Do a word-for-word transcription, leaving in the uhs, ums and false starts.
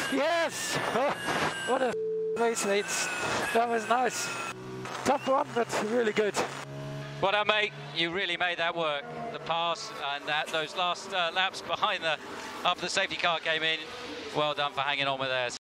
Yes! Oh, what a race, mates. That was nice. Tough one, but really good. Well done, mate. You really made that work. The pass and that, those last uh, laps behind the, after the safety car came in. Well done for hanging on with theirs.